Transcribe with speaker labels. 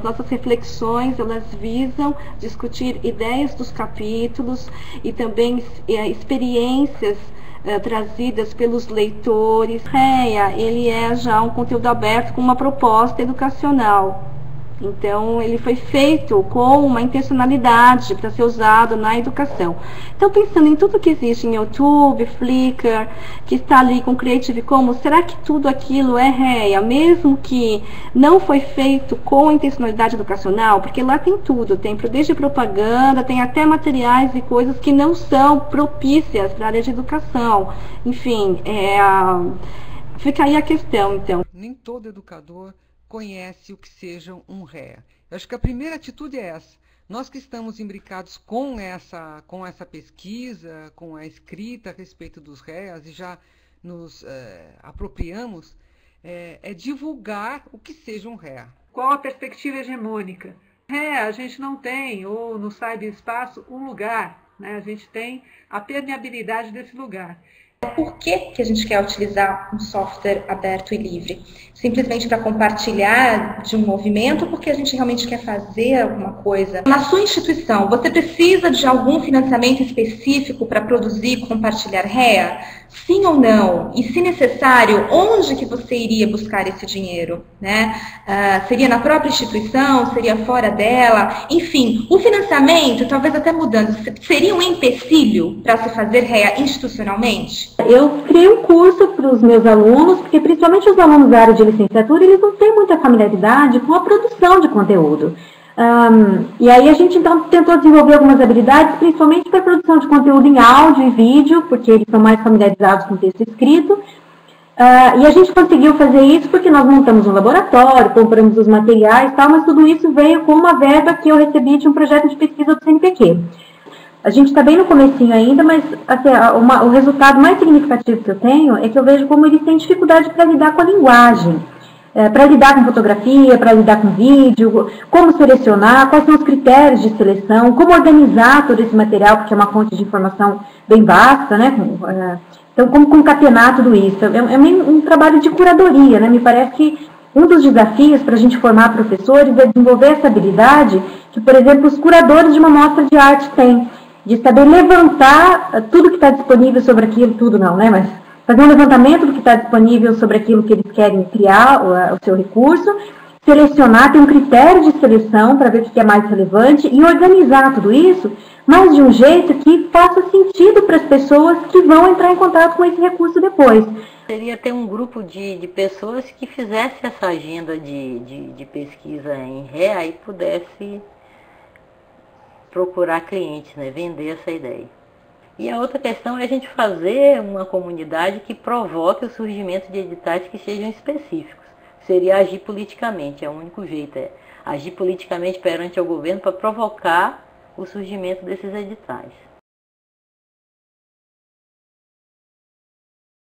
Speaker 1: nossas reflexões, elas visam discutir ideias dos capítulos e também experiências trazidas pelos leitores. REA, ele é já um conteúdo aberto com uma proposta educacional. Então, ele foi feito com uma intencionalidade para ser usado na educação. Então, pensando em tudo que existe em YouTube, Flickr, que está ali com Creative Commons, será que tudo aquilo é REA, mesmo que não foi feito com intencionalidade educacional? Porque lá tem tudo, tem desde propaganda, tem até materiais e coisas que não são propícias para a área de educação. Enfim, fica aí a questão, então.
Speaker 2: Nem todo educador conhece o que seja um REA. Eu acho que a primeira atitude é essa. Nós que estamos imbricados com essa pesquisa, com a escrita a respeito dos REAs e já nos apropriamos, é divulgar o que seja um REA.
Speaker 3: Qual a perspectiva hegemônica? REA, a gente não tem, ou no cyberespaço, um lugar, né? A gente tem a permeabilidade desse lugar.
Speaker 4: Por que a gente quer utilizar um software aberto e livre? Simplesmente para compartilhar de um movimento, ou porque a gente realmente quer fazer alguma coisa? Na sua instituição, você precisa de algum financiamento específico para produzir e compartilhar REA? Sim ou não? E se necessário, onde que você iria buscar esse dinheiro? Né? Seria na própria instituição? Seria fora dela? Enfim, o financiamento, talvez até mudando, seria um empecilho para se fazer REA institucionalmente?
Speaker 5: Eu criei um curso para os meus alunos, porque principalmente os alunos da área de licenciatura, eles não têm muita familiaridade com a produção de conteúdo. E aí a gente então tentou desenvolver algumas habilidades, principalmente para a produção de conteúdo em áudio e vídeo, porque eles são mais familiarizados com o texto escrito. E a gente conseguiu fazer isso porque nós montamos um laboratório, compramos os materiais e tal, mas tudo isso veio com uma verba que eu recebi de um projeto de pesquisa do CNPq. A gente está bem no comecinho ainda, mas assim, o resultado mais significativo que eu tenho é que eu vejo como eles têm dificuldade para lidar com a linguagem, para lidar com fotografia, para lidar com vídeo, como selecionar, quais são os critérios de seleção, como organizar todo esse material, porque é uma fonte de informação bem vasta, né? Então, como concatenar tudo isso? É um trabalho de curadoria, né? Me parece que um dos desafios para a gente formar professores é desenvolver essa habilidade que, por exemplo, os curadores de uma mostra de arte têm, de saber levantar tudo que está disponível sobre aquilo, tudo não, né? Mas fazer um levantamento do que está disponível sobre aquilo que eles querem criar, o seu recurso, selecionar, ter um critério de seleção para ver o que é mais relevante e organizar tudo isso, mas de um jeito que faça sentido para as pessoas que vão entrar em contato com esse recurso depois.
Speaker 6: Seria ter um grupo de pessoas que fizesse essa agenda de pesquisa em REA e pudesse procurar clientes, né? Vender essa ideia. E a outra questão é a gente fazer uma comunidade que provoque o surgimento de editais que sejam específicos. Seria agir politicamente, é o único jeito, é agir politicamente perante o governo para provocar o surgimento desses editais.